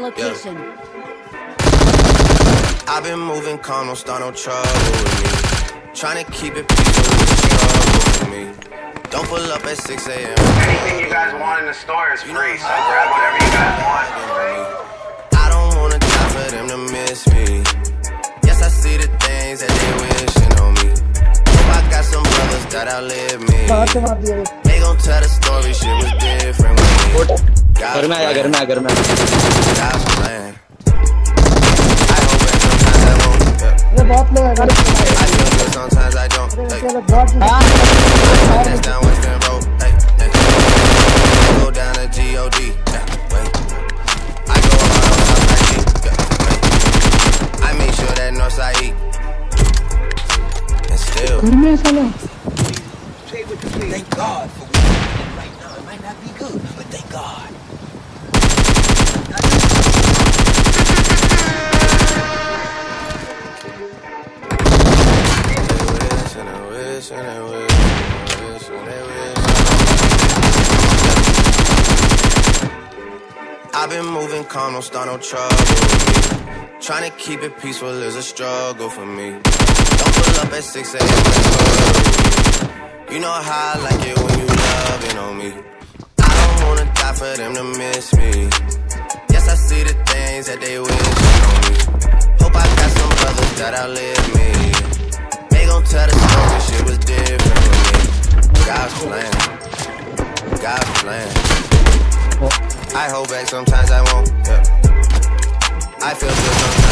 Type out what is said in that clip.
location. I've been moving calm, don't start no trouble with me. Trying to keep it peaceful, it's a struggle for me. Don't pull up at 6 a.m. Anything you guys want in the store is free, so grab whatever you guys want. I don't wanna die for them to miss me. Yes, I see the things that they wishing on me. Hope I got some brothers that outlive me. They gon' tell the story, shit was different with me. God's plan. God's plan. I hope that sometimes I won't. I feel good, sometimes I don't. That's down Western Road. I go down to G.O.D. I go hard on Northside. I make sure that Northside eat. And still. Thank God for what we're doing right now. It might not be good, but thank God. I've been moving calm, don't start no trouble with me. Trying to keep it peaceful is a struggle for me. Don't pull up at 6 a.m. You know how I like it when you loving on me. I don't wanna die for them to miss me. Yes, I see the things that they wishing on me. Hope I got some brothers that outlive me. They gon' tell the story, shit was different with me. God's plan, God's plan. I hold back, sometimes I won't. I feel good sometimes.